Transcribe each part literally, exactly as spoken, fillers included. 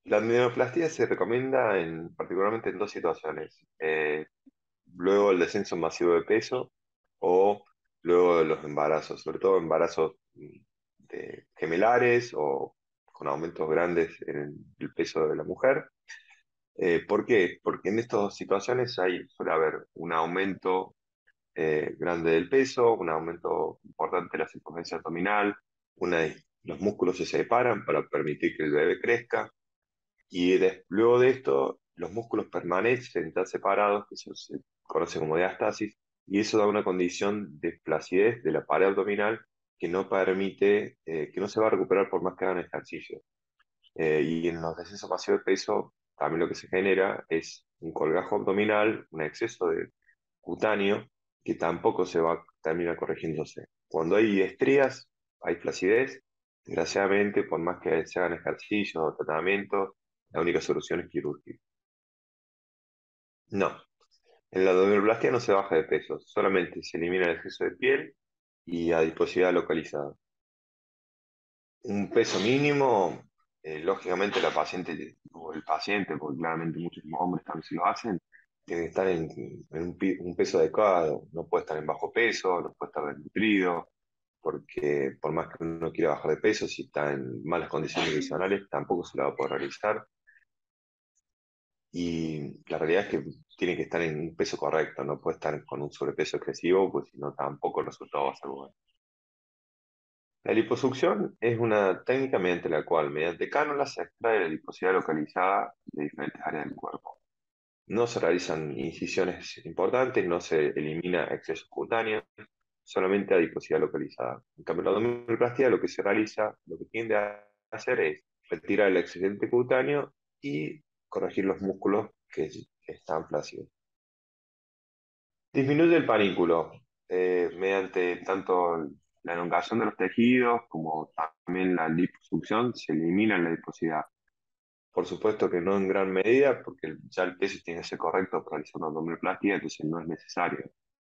La abdominoplastia se recomienda en, particularmente en dos situaciones. Eh, luego el descenso masivo de peso o luego de los embarazos, sobre todo embarazos mm, de gemelares o con aumentos grandes en el peso de la mujer. Eh, ¿por qué? Porque en estas situaciones hay, suele haber un aumento eh, grande del peso, un aumento importante de la circunferencia abdominal, una, los músculos se separan para permitir que el bebé crezca y de- luego de esto los músculos permanecen tan separados que eso se conoce como diástasis y eso da una condición de flacidez de la pared abdominal que no permite, eh, que no se va a recuperar por más que hagan ejercicio. Eh, y en los descensos masivos de peso también lo que se genera es un colgajo abdominal, un exceso de cutáneo que tampoco se va a terminar corrigiéndose. Cuando hay estrías, hay flacidez. Desgraciadamente, por más que se hagan ejercicios o tratamientos, la única solución es quirúrgica. No, en la abdominoplastia no se baja de peso, solamente se elimina el exceso de piel y adiposidad localizada. Un peso mínimo, eh, lógicamente la paciente o el paciente, porque claramente muchos hombres también se lo hacen, tiene que estar en, en un, pi- un peso adecuado, no puede estar en bajo peso, no puede estar desnutrido, porque por más que uno quiera bajar de peso, si está en malas condiciones nutricionales, tampoco se lo va a poder realizar. Y la realidad es que tiene que estar en un peso correcto, no puede estar con un sobrepeso excesivo, pues si no, tampoco el resultado va a ser bueno. La liposucción es una técnica mediante la cual, mediante cánulas, se extrae la adiposidad localizada de diferentes áreas del cuerpo. No se realizan incisiones importantes, no se elimina exceso cutáneo, solamente adiposidad localizada. En cambio, la abdominoplastia lo que se realiza, lo que tiende a hacer es retirar el excedente cutáneo y corregir los músculos que que están flácidos. Disminuye el panículo eh, mediante tanto la elongación de los tejidos como también la liposucción, se elimina la adiposidad. Por supuesto que no en gran medida, porque el- ya el peso tiene que ser correcto para realizar una abdominoplastia, entonces no es necesario.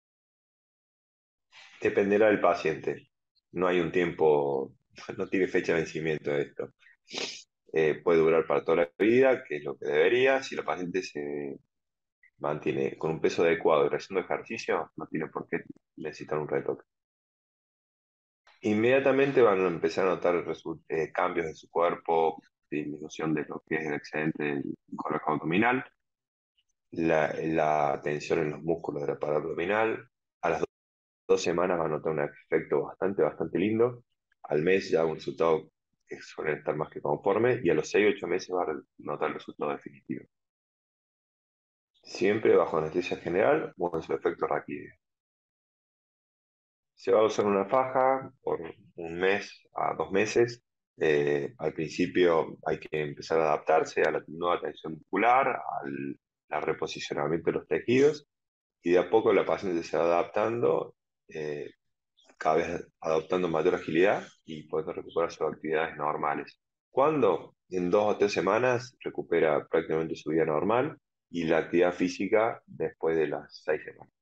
Dependerá del paciente. No hay un tiempo, no tiene fecha de vencimiento de esto. Eh, puede durar para toda la vida, que es lo que debería. Si la paciente se mantiene con un peso adecuado y realizando ejercicio, no tiene por qué necesitar un retoque. Inmediatamente van a empezar a notar resu- eh, cambios en su cuerpo, disminución de lo que es el excedente del colágeno abdominal, la, la tensión en los músculos de la pared abdominal. A las do- dos semanas va a notar un efecto bastante, bastante lindo. Al mes ya un resultado que suele estar más que conforme y a los seis ocho meses va a re- notar el resultado definitivo. Siempre bajo anestesia general o en su efecto raquídeo. Se va a usar una faja por un mes a dos meses. Eh, al principio hay que empezar a adaptarse a la nueva tensión muscular, al, al reposicionamiento de los tejidos, y de a poco la paciente se va adaptando, eh, cada vez adoptando mayor agilidad y puede recuperar sus actividades normales. Cuando en dos o tres semanas recupera prácticamente su vida normal y la actividad física después de las seis semanas.